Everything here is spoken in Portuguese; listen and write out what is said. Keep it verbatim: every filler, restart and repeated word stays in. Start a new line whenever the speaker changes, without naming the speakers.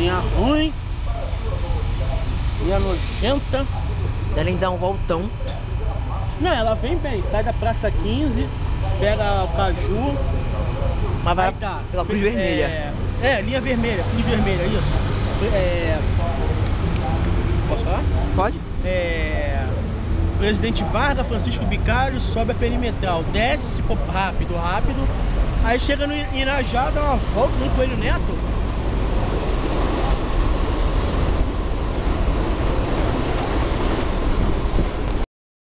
Linha ruim. Linha nojenta.
Ela dá um voltão.
Não, ela vem bem. Sai da Praça quinze, pega o Caju.
Mas vai
Aí tá.
pela Cruz Vermelha.
É, é, linha vermelha, Cruz Vermelha, isso. É... Posso falar?
Pode?
É... Presidente Vargas, Francisco Bicalho, sobe a perimetral. Desce se for rápido, rápido. Aí chega no Irajá, dá uma volta no Coelho Neto.